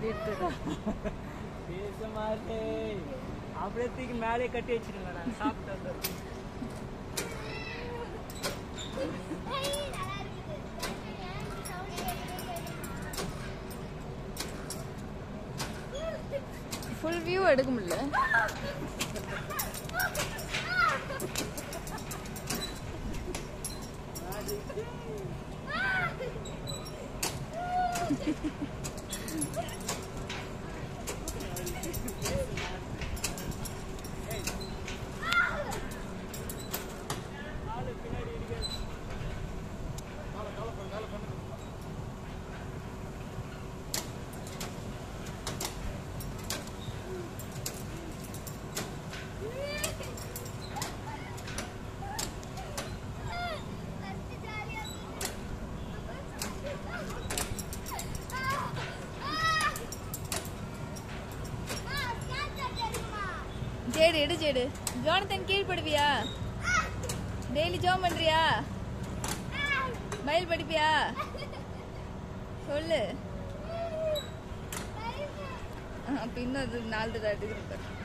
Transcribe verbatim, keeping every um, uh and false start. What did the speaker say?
பேச மாட்டேன். அப்படியேக்கு மேலே கட்டி வச்சிருங்க. நான் சாப்பிட்டு ஃபுல் வியூ எடுக்க முடியல. ஜேடு எடு ஜேடு. ஜோனத்தன் கீழ்படுவியா? டெய்லி ஜோம் பண்றியா? பைல் படிப்பியா? சொல்லு. அப்ப இன்னும் நாலு தான் எடுக்கிறேன்.